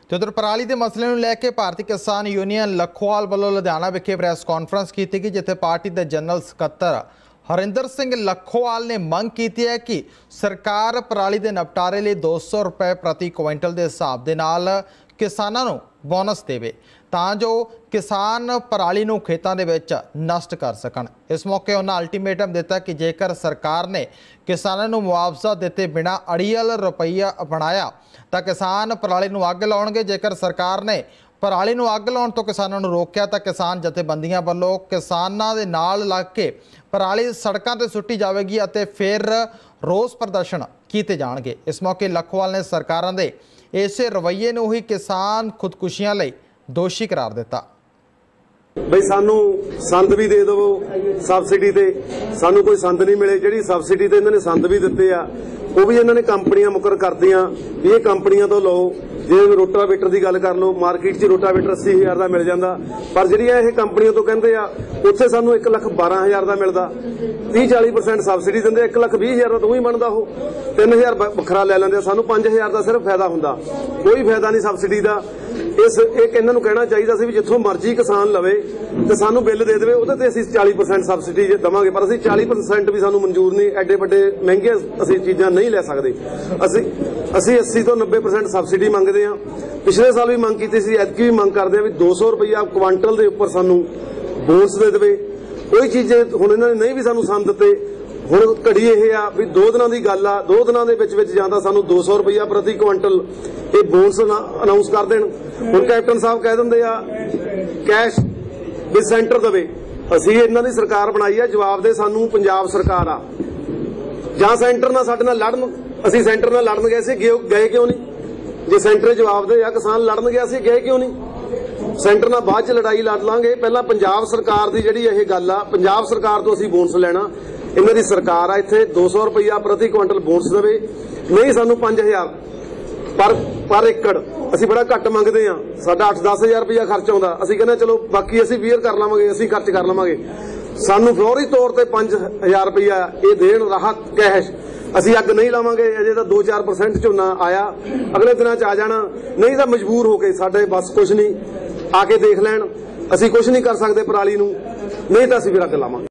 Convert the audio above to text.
ਤੇ ਉਧਰ ਪਰਾਲੀ ਦੇ ਮਸਲੇ ਨੂੰ ਲੈ ਕੇ ਭਾਰਤੀ ਕਿਸਾਨ ਯੂਨੀਅਨ ਲੱਖੋਵਾਲ ਵੱਲੋਂ ਲੁਧਿਆਣਾ ਵਿਖੇ ਪ੍ਰੈਸ ਕਾਨਫਰੰਸ ਕੀਤੀ ਗਈ, ਜਿੱਥੇ ਪਾਰਟੀ ਦੇ ਜਨਰਲ ਸਕੱਤਰ हरिंदर सिंह लखोवाल ने मंग की है कि सरकार पराली के निपटारे लिए 200 रुपए प्रति क्विंटल के हिसाब के नाल किसानों को बोनस देवे तां जो किसान पराली नूं खेतां दे विच नष्ट कर सकन। इस मौके उन्होंने अल्टीमेटम दिता कि जेकर सरकार ने किसानों को मुआवजा दिते बिना अड़ियल रुपया अपनाया तो किसान पराली नूं अग लाउणगे। जेकर सरकार ने पराली नूं अग लाउण तो किसानों को रोकिया तो किसान जथेबंदियां वल्लों किसानां दे नाल लग के पराली सड़कों ते सुट्टी जाएगी और फिर रोस प्रदर्शन किए जाएंगे। इस मौके लखोवाल ने सरकारों के इस रवैये नूं ही किसान खुदकुशियां लई दोषी करार दिता। बई सानू संद भी दे दवो सबसिडी ते, सानू कोई संद नहीं मिले। जिहड़ी सबसिडी ते इन्होंने संद भी दिते आ वो भी इन्होंने कंपनियां मुकर करदियां भी ये कंपनियां तो लो। जे रोटावेटर की गल कर लो, मार्केट च रोटावेटर 80,000 का मिल जाता, पर जिहड़ियां ये कंपनियों तो कहते आ उत्थे सानू 1,12,000 का मिलता। 30-40% सबसिडी दिंदे, 1,20,000 का तो ही बनता। वो 3,000 बखरा लै लैंदे, सानू 5,000 का सिर्फ फायदा हुंदा, कोई फायदा नहीं सबसिडी का। इस इन्हां नूं कहना चाहिए सी भी जिथों मर्जी किसान लवे तो सानू बिल दे देवे, उहदे ते असीं 40% सबसिडी देवांगे, पर असीं 40% भी सानू मंजूर नहीं। एडे वड्डे महंगे असीं चीज़ां नहीं लै सकदे। असीं 80 तो 90% सबसिडी मंगदे आ। पिछले साल भी मंग कीती सी, ऐतकी भी मंग करदे आ भी 200 रुपया क्वांटल दे उपर सानू बोनस दे देवे। कोई चीज़ हुण इन्हां ने नहीं भी सानू संद दित्ते। हुण घड़ी ये आ भी 2 दिनां दी गल आ, 2 दिनां दे विच जांदा सानू 200 रुपया प्रति क्विंटल ये बोनस अनाउंस कर देण। हुण कैप्टन साहब कह दिंदे आ कैश भी सेंटर देवे। असीं इन्हां दी सरकार बनाई है, जवाब दे सानू पंजाब सरकार आ जां सेंटर नाल साडे नाल लड़न। असीं सेंटर नाल लड़न गए सी, गए क्यों नहीं? जे सेंटर जवाब दे आ किसान लड़न गया सी, गए क्यों नहीं? सेंटर नाल बाद च लड़ाई लड़ लांगे। पहला पंजाब सरकार दी जिहड़ी ये गल आ, पंजाब सरकार तो असीं बोनस लैणा। इन्हां दी सरकार आ इत्थे 200 रुपया प्रति क्विंटल बोनस देवे, नहीं सानू 5,000 पर एकड़। असीं बड़ा घट मंगदे आ, साडा 8-10,000 रुपया खर्च आउंदा। असीं कहने चलो बाकी असीं बीयर कर लवांगे, असीं खर्च कर लवांगे। सानू फौरी तौर ते 5,000 रुपया ये देण राहत कैश। असीं अग नहीं लावांगे, अजे तो 2-4% झोना आया, अगले दिनां च आ जाना, नहीं तो मजबूर होके साडे बस कुछ नहीं, आके देख लैण। असीं कुछ नहीं कर सकदे पराली नूं, नहीं तो असीं फिर अग लावांगे।